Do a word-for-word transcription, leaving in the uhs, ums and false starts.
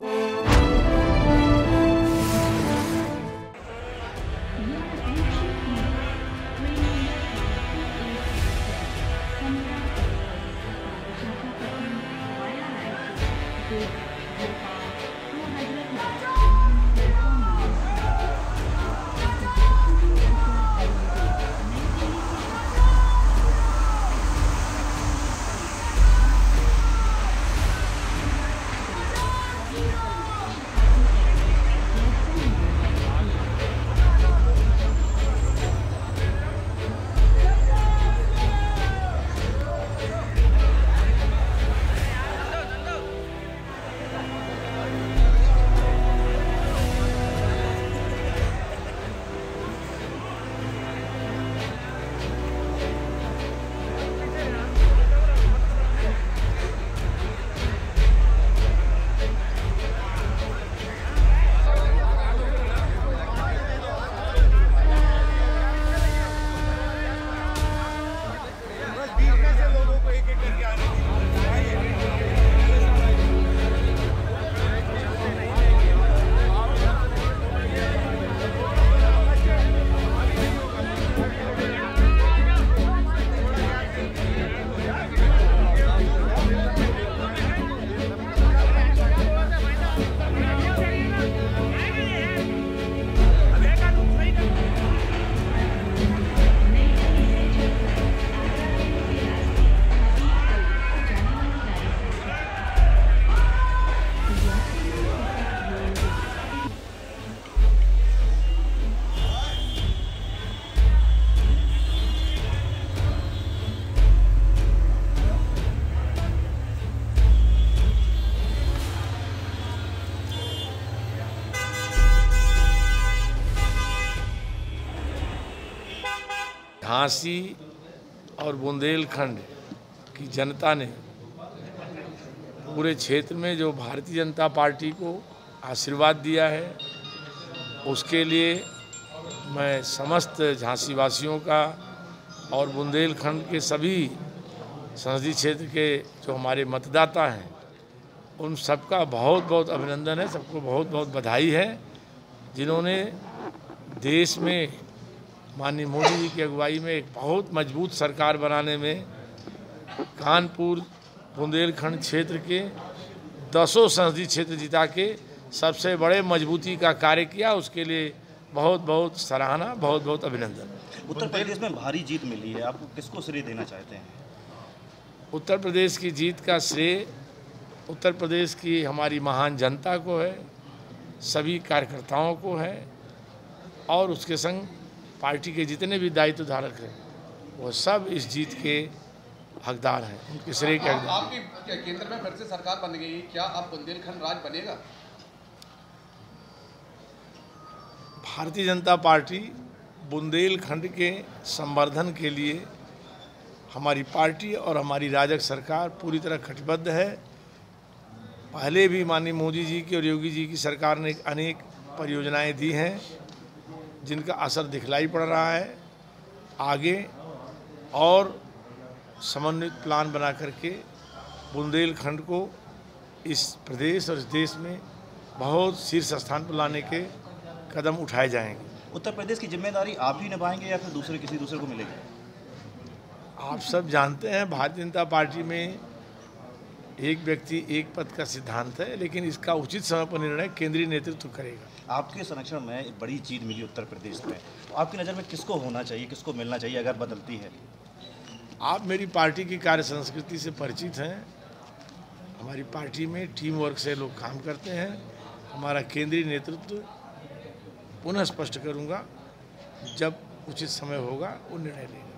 झांसी और बुंदेलखंड की जनता ने पूरे क्षेत्र में जो भारतीय जनता पार्टी को आशीर्वाद दिया है, उसके लिए मैं समस्त झांसी वासियों का और बुंदेलखंड के सभी संसदीय क्षेत्र के जो हमारे मतदाता हैं, उन सबका बहुत बहुत अभिनंदन है, सबको बहुत बहुत बधाई है, जिन्होंने देश में माननीय मोदी जी की अगुवाई में एक बहुत मजबूत सरकार बनाने में कानपुर बुंदेलखंड क्षेत्र के दसों संसदीय क्षेत्र जिता के सबसे बड़े मजबूती का कार्य किया। उसके लिए बहुत बहुत सराहना, बहुत बहुत अभिनंदन। उत्तर प्रदेश में भारी जीत मिली है, आप किसको श्रेय देना चाहते हैं? उत्तर प्रदेश की जीत का श्रेय उत्तर प्रदेश की हमारी महान जनता को है, सभी कार्यकर्ताओं को है, और उसके संग पार्टी के जितने भी दायित्व धारक हैं वो सब इस जीत के हकदार हैं, उनके श्रेय के हकदार। आपकी केंद्र में फिर से सरकार बन गई, क्या अब बुंदेलखंड राज बनेगा? भारतीय जनता पार्टी बुंदेलखंड के संवर्धन के लिए हमारी पार्टी और हमारी राजग सरकार पूरी तरह कटिबद्ध है। पहले भी माननीय मोदी जी की और योगी जी की सरकार ने अनेक परियोजनाएं दी हैं जिनका असर दिखलाई पड़ रहा है। आगे और समन्वित प्लान बना करके बुंदेलखंड को इस प्रदेश और इस देश में बहुत शीर्ष स्थान पर लाने के कदम उठाए जाएंगे। उत्तर प्रदेश की जिम्मेदारी आप ही निभाएंगे या फिर दूसरे किसी दूसरे को मिलेगी? आप सब जानते हैं भारतीय जनता पार्टी में एक व्यक्ति एक पद का सिद्धांत है, लेकिन इसका उचित समय पर निर्णय केंद्रीय नेतृत्व करेगा। आपके संरक्षण में एक बड़ी जीत मिली उत्तर प्रदेश में, तो आपकी नज़र में किसको होना चाहिए, किसको मिलना चाहिए अगर बदलती है? आप मेरी पार्टी की कार्य संस्कृति से परिचित हैं। हमारी पार्टी में टीम वर्क से लोग काम करते हैं। हमारा केंद्रीय नेतृत्व पुनः स्पष्ट करूंगा, जब उचित समय होगा वो निर्णय लेंगे।